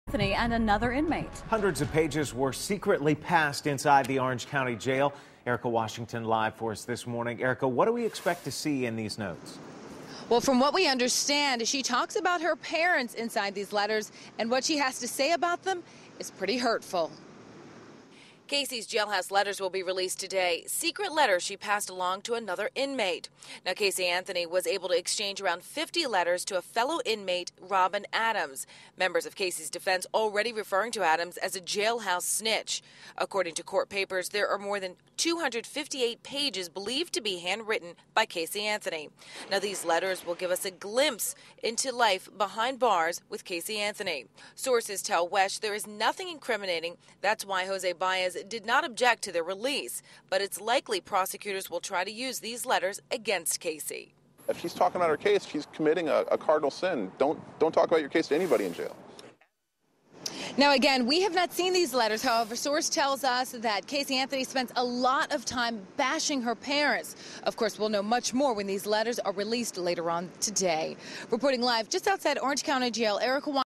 Anthony and another inmate. Hundreds of pages were secretly passed inside the Orange County Jail. Erica Washington live for us this morning. Erica, what do we expect to see in these notes? Well, from what we understand, she talks about her parents inside these letters, and what she has to say about them is pretty hurtful. Casey's jailhouse letters will be released today. Secret letters she passed along to another inmate. Now, Casey Anthony was able to exchange around 50 letters to a fellow inmate, Robin Adams. Members of Casey's defense already referring to Adams as a jailhouse snitch. According to court papers, there are more than 258 pages believed to be handwritten by Casey Anthony. Now, these letters will give us a glimpse into life behind bars with Casey Anthony. Sources tell WESH there is nothing incriminating. That's why Jose Baez did not object to their release, but it's likely prosecutors will try to use these letters against Casey. If she's talking about her case, she's committing a cardinal sin. Don't talk about your case to anybody in jail. Now, again, we have not seen these letters. However, source tells us that Casey Anthony spends a lot of time bashing her parents. Of course, we'll know much more when these letters are released later on today. Reporting live just outside Orange County Jail, Erica